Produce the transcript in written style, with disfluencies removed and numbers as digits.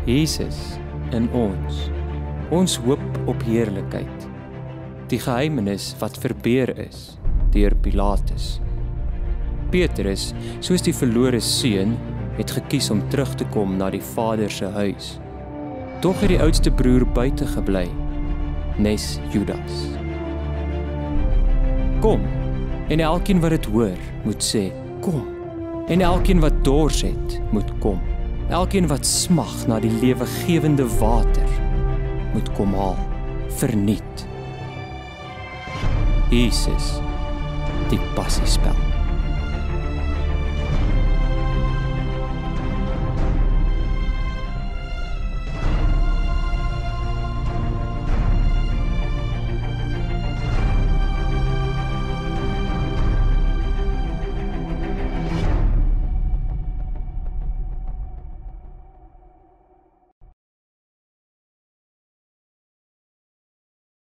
Jesus in ons hoop op heerlikheid, die geheimenis wat verbeur is deur Pilatus. Petrus, soos die verlore seun, het gekies om terug te kom na die Vader se huis. Tog het die oudste broer buite gebly, nes Judas. Kom, en elkeen wat dit hoor, moet sê, kom. En elkeen wat dors het, moet kom. Elkeen wat smag na die lewegewende water, moet kom haal, verniet. Jesus, die passiespel.